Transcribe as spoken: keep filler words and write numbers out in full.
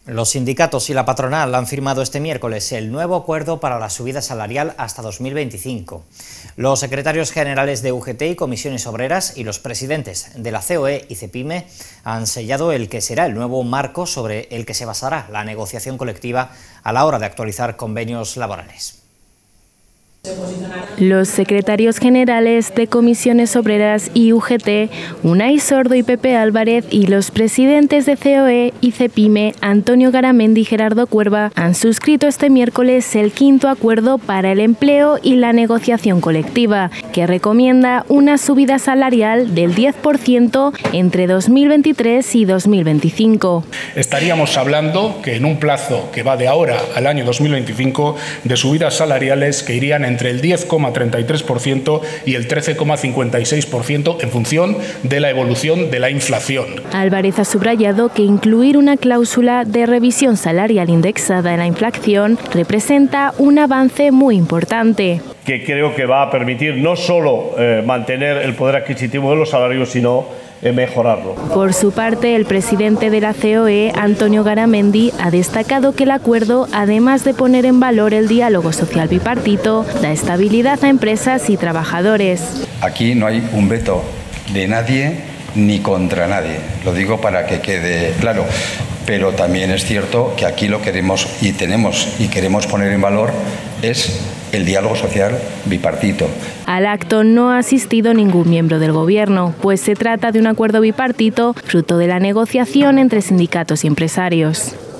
Los sindicatos y la patronal han firmado este miércoles el nuevo acuerdo para la subida salarial hasta dos mil veinticinco. Los secretarios generales de U G T y Comisiones Obreras y los presidentes de la C O E y CEPIME han sellado el que será el nuevo marco sobre el que se basará la negociación colectiva a la hora de actualizar convenios laborales. Los secretarios generales de Comisiones Obreras y U G T, Unai Sordo y Pepe Álvarez, y los presidentes de C O E y CEPIME, Antonio Garamendi y Gerardo Cuerva, han suscrito este miércoles el quinto acuerdo para el empleo y la negociación colectiva, que recomienda una subida salarial del diez por ciento entre dos mil veintitrés y dos mil veinticinco. Estaríamos hablando que en un plazo que va de ahora al año dos mil veinticinco de subidas salariales que irían entre el diez coma treinta y tres por ciento y el trece coma cincuenta y seis por ciento en función de la evolución de la inflación. Álvarez ha subrayado que incluir una cláusula de revisión salarial indexada en la inflación representa un avance muy importante, que creo que va a permitir no solo eh, mantener el poder adquisitivo de los salarios, sino eh, mejorarlo. Por su parte, el presidente de la C O E, Antonio Garamendi, ha destacado que el acuerdo, además de poner en valor el diálogo social bipartito, da estabilidad a empresas y trabajadores. Aquí no hay un veto de nadie ni contra nadie, lo digo para que quede claro. Pero también es cierto que aquí lo queremos y tenemos y queremos poner en valor es el diálogo social bipartito. Al acto no ha asistido ningún miembro del Gobierno, pues se trata de un acuerdo bipartito fruto de la negociación entre sindicatos y empresarios.